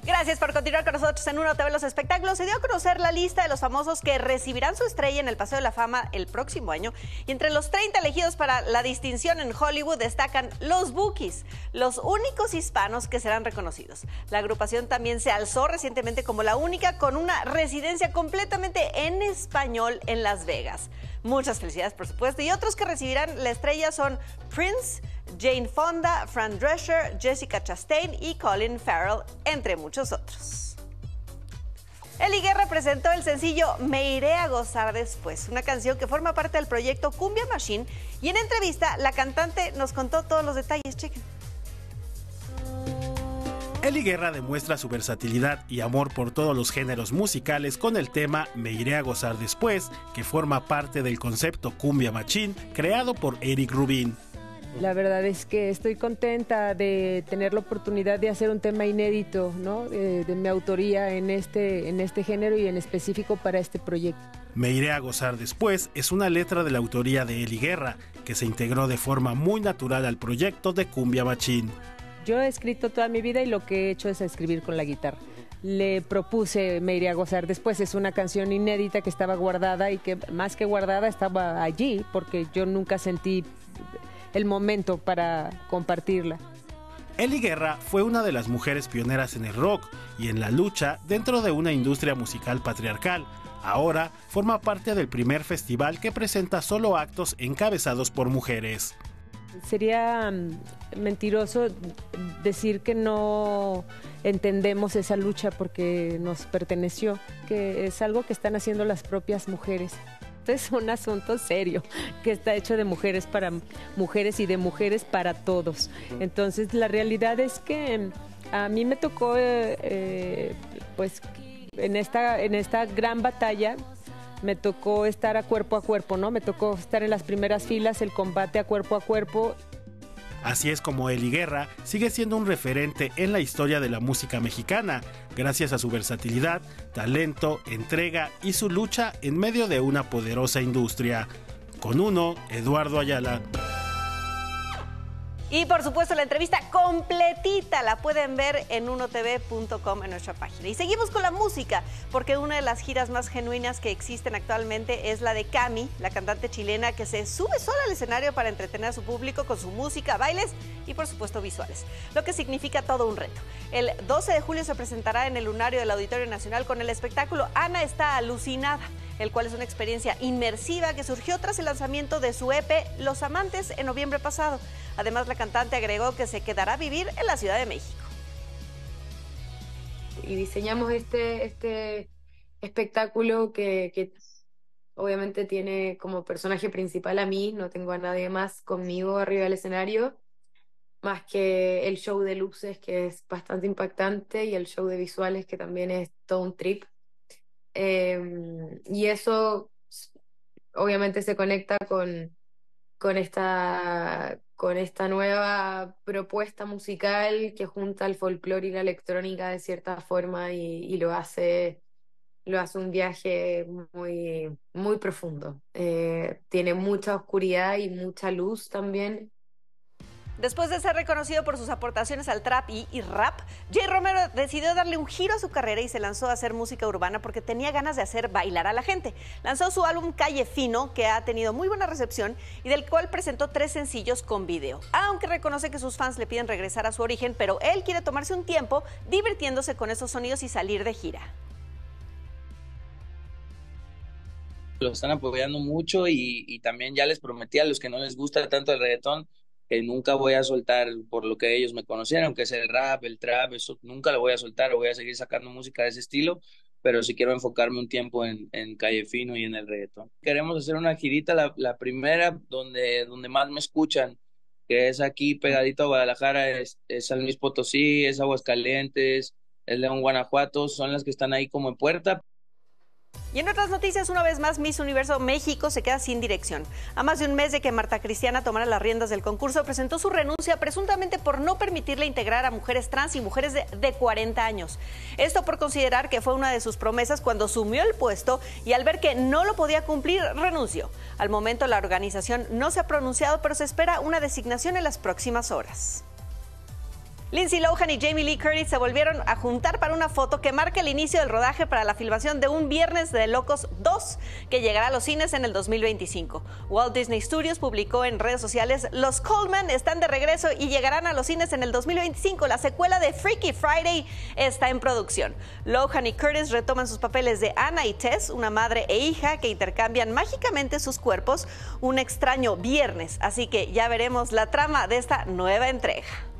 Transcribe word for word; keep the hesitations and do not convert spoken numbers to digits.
Gracias por continuar con nosotros en Uno T V Los Espectáculos. Se dio a conocer la lista de los famosos que recibirán su estrella en el Paseo de la Fama el próximo año. Y entre los treinta elegidos para la distinción en Hollywood destacan los Bookies, los únicos hispanos que serán reconocidos. La agrupación también se alzó recientemente como la única con una residencia completamente en español en Las Vegas. Muchas felicidades, por supuesto. Y otros que recibirán la estrella son Prince, Jane Fonda, Fran Drescher, Jessica Chastain y Colin Farrell, entre muchos otros. Eli Guerra presentó el sencillo Me iré a gozar después, una canción que forma parte del proyecto Cumbia Machine, y en entrevista la cantante nos contó todos los detalles. Chequen. Eli Guerra demuestra su versatilidad y amor por todos los géneros musicales con el tema Me iré a gozar después, que forma parte del concepto Cumbia Machine creado por Eric Rubin. La verdad es que estoy contenta de tener la oportunidad de hacer un tema inédito, ¿no? de, de mi autoría en este, en este género y en específico para este proyecto. Me iré a gozar después es una letra de la autoría de Eli Guerra, que se integró de forma muy natural al proyecto de Cumbia Machine. Yo he escrito toda mi vida y lo que he hecho es escribir con la guitarra. Le propuse Me iré a gozar después, es una canción inédita que estaba guardada y que más que guardada estaba allí porque yo nunca sentí el momento para compartirla. Eli Guerra fue una de las mujeres pioneras en el rock y en la lucha dentro de una industria musical patriarcal. Ahora forma parte del primer festival que presenta solo actos encabezados por mujeres. Sería mentiroso decir que no entendemos esa lucha porque nos perteneció, que es algo que están haciendo las propias mujeres. Es un asunto serio que está hecho de mujeres para mujeres y de mujeres para todos. Entonces la realidad es que a mí me tocó eh, pues en esta, en esta gran batalla me tocó estar a cuerpo a cuerpo, ¿no? Me tocó estar en las primeras filas, el combate a cuerpo a cuerpo. Así es como Eli Guerra sigue siendo un referente en la historia de la música mexicana, gracias a su versatilidad, talento, entrega y su lucha en medio de una poderosa industria. Con uno, Eduardo Ayala. Y por supuesto la entrevista completita la pueden ver en uno t v punto com en nuestra página. Y seguimos con la música, porque una de las giras más genuinas que existen actualmente es la de Cami, la cantante chilena que se sube sola al escenario para entretener a su público con su música, bailes y por supuesto visuales, lo que significa todo un reto. El doce de julio se presentará en el Lunario del Auditorio Nacional con el espectáculo Ana está alucinada, el cual es una experiencia inmersiva que surgió tras el lanzamiento de su E P Los Amantes en noviembre pasado. Además, la cantante agregó que se quedará a vivir en la Ciudad de México. Y diseñamos este, este espectáculo que, que obviamente tiene como personaje principal a mí, no tengo a nadie más conmigo arriba del escenario, más que el show de luces que es bastante impactante y el show de visuales que también es todo un trip. Eh, y eso obviamente se conecta con, con, esta, con esta nueva propuesta musical que junta el folclore y la electrónica de cierta forma y, y lo hace, lo hace un viaje muy, muy profundo. Eh, tiene mucha oscuridad y mucha luz también. Después de ser reconocido por sus aportaciones al trap y, y rap, Jay Romero decidió darle un giro a su carrera y se lanzó a hacer música urbana porque tenía ganas de hacer bailar a la gente. Lanzó su álbum Calle Fino, que ha tenido muy buena recepción y del cual presentó tres sencillos con video. Aunque reconoce que sus fans le piden regresar a su origen, pero él quiere tomarse un tiempo divirtiéndose con esos sonidos y salir de gira. Lo están apoyando mucho y, y también ya les prometí a los que no les gusta tanto el reggaetón que nunca voy a soltar por lo que ellos me conocieron, que es el rap, el trap, eso nunca lo voy a soltar, voy a seguir sacando música de ese estilo, pero sí quiero enfocarme un tiempo en, en Calle Fino y en el reggaetón. Queremos hacer una girita, la, la primera donde, donde más me escuchan, que es aquí pegadito a Guadalajara, es, es San Luis Potosí, es Aguascalientes, es León, Guanajuato, son las que están ahí como en puerta. Y en otras noticias, una vez más, Miss Universo México se queda sin dirección. A más de un mes de que Marta Cristiana tomara las riendas del concurso, presentó su renuncia presuntamente por no permitirle integrar a mujeres trans y mujeres de, de cuarenta años. Esto por considerar que fue una de sus promesas cuando asumió el puesto y al ver que no lo podía cumplir, renunció. Al momento, la organización no se ha pronunciado, pero se espera una designación en las próximas horas. Lindsay Lohan y Jamie Lee Curtis se volvieron a juntar para una foto que marca el inicio del rodaje para la filmación de Un Viernes de Locos dos, que llegará a los cines en el dos mil veinticinco. Walt Disney Studios publicó en redes sociales: los Coleman están de regreso y llegarán a los cines en el dos mil veinticinco. La secuela de Freaky Friday está en producción. Lohan y Curtis retoman sus papeles de Anna y Tess, una madre e hija que intercambian mágicamente sus cuerpos un extraño viernes. Así que ya veremos la trama de esta nueva entrega.